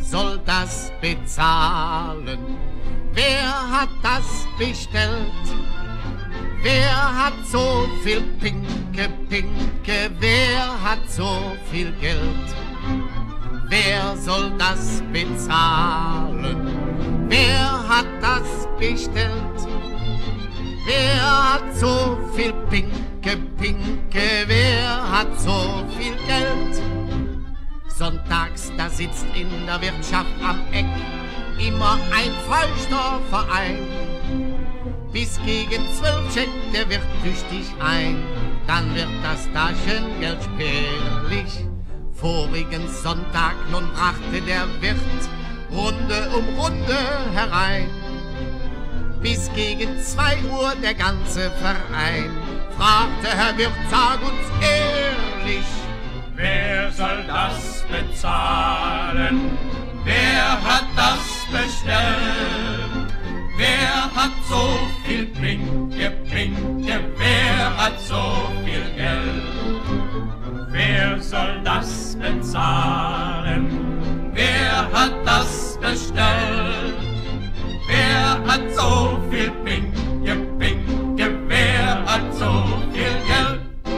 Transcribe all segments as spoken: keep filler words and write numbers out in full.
soll das bezahlen? Wer hat das bestellt? Wer hat so viel Pinke, Pinke? Wer hat so viel Geld? Wer soll das bezahlen? Wer hat das bestellt? Wer hat so viel Pinke, Pinke? Wer hat so viel Geld? Sonntags, da sitzt in der Wirtschaft am Eck immer ein feuchter Verein. Bis gegen zwölf schenkt der Wirt tüchtig ein, dann wird das Taschengeld spärlich. Vorigen Sonntag nun brachte der Wirt Runde um Runde herein. Bis gegen zwei Uhr der ganze Verein fragte Herr Wirt, sag uns ehrlich, wer soll das bezahlen? Wer hat das bestellt? Wer hat so viel Pinke, Pinke? Wer hat so viel Geld? Wer soll das bezahlen? Wer hat das bestellt? Wer hat so viel Pinke, Pinke? Wer hat so viel Geld?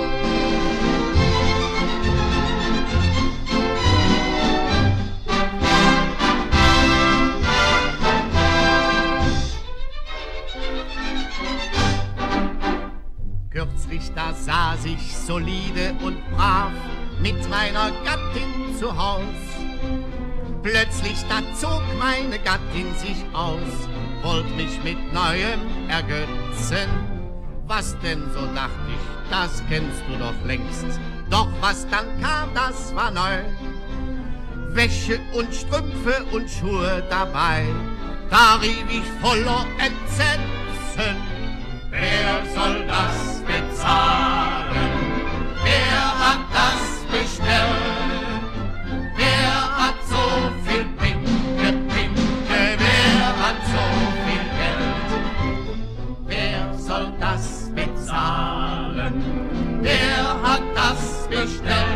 Kürzlich da saß ich solide und brav mit meiner Gattin zu Haus. Plötzlich da zog meine Gattin sich aus, wollt mich mit Neuem ergötzen. Was denn, so dacht ich, das kennst du doch längst. Doch was dann kam, das war neu. Wäsche und Strümpfe und Schuhe dabei, da rief ich voller Entsetzen. Wer soll das bezahlen? Wer hat das bestellt? Wer hat so viel Pinke, Pinke? Wer hat so viel Geld? Wer soll das bezahlen? Wer hat das bestellt?